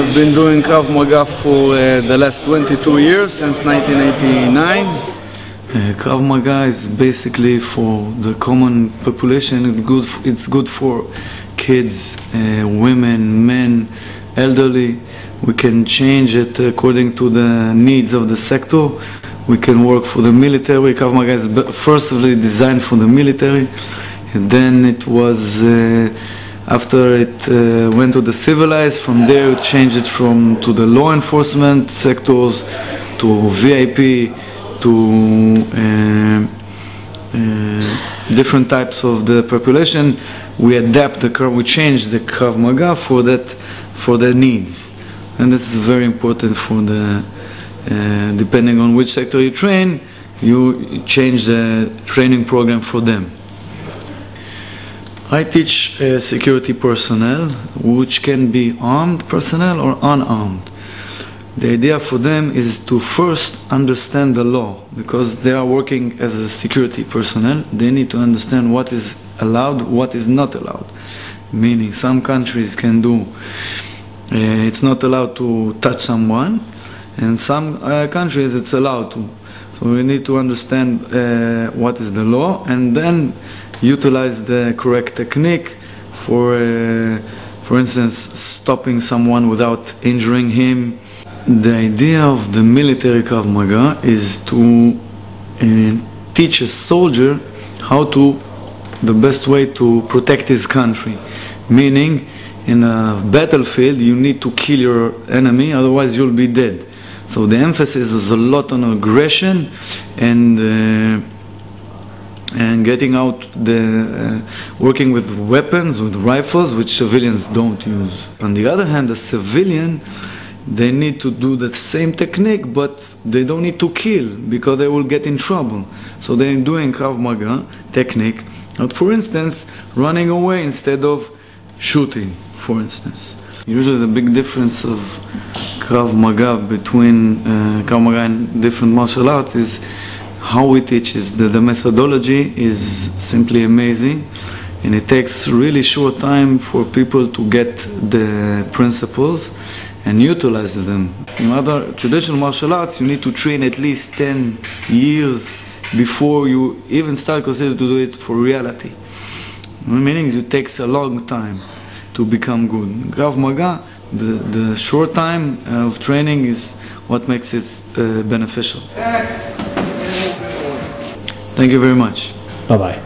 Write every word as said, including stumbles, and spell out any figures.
I've been doing Krav Maga for uh, the last twenty-two years, since nineteen eighty-nine. Uh, Krav Maga is basically for the common population. It's good, it's good for kids, uh, women, men, elderly. We can change it according to the needs of the sector. We can work for the military. Krav Maga is firstly designed for the military, and then it was uh, after it uh, went to the civilized. From there, it changed it from to the law enforcement sectors, to V I P, to uh, uh, different types of the population. We adapt the Krav, we change the Krav Maga for that, for their needs, and this is very important for the. Uh, depending on which sector you train, you change the training program for them. I teach uh, security personnel, which can be armed personnel or unarmed. The idea for them is to first understand the law, because they are working as a security personnel. They need to understand what is allowed, what is not allowed. Meaning some countries can do, uh, it's not allowed to touch someone, and some uh, countries it's allowed to. So we need to understand uh, what is the law, and then utilize the correct technique for, uh, for instance, stopping someone without injuring him. The idea of the military Krav Maga is to uh, teach a soldier how to, the best way to protect his country. Meaning, in a battlefield, you need to kill your enemy, otherwise you'll be dead. So the emphasis is a lot on aggression and uh, and getting out the uh, working with weapons, with rifles, which civilians don't use. On the other hand, the civilian, they need to do the same technique, but they don't need to kill because they will get in trouble. So they're doing Krav Maga technique, but for instance, running away instead of shooting, for instance. Usually the big difference of Krav Maga between uh, Krav Maga and different martial arts is how we teach. Is that the methodology is simply amazing, and it takes really short time for people to get the principles and utilize them. In other traditional martial arts, you need to train at least ten years before you even start consider to do it for reality. Meaning it takes a long time to become good. Krav Maga, the, the short time of training is what makes it uh, beneficial. Thank you very much. Bye-bye.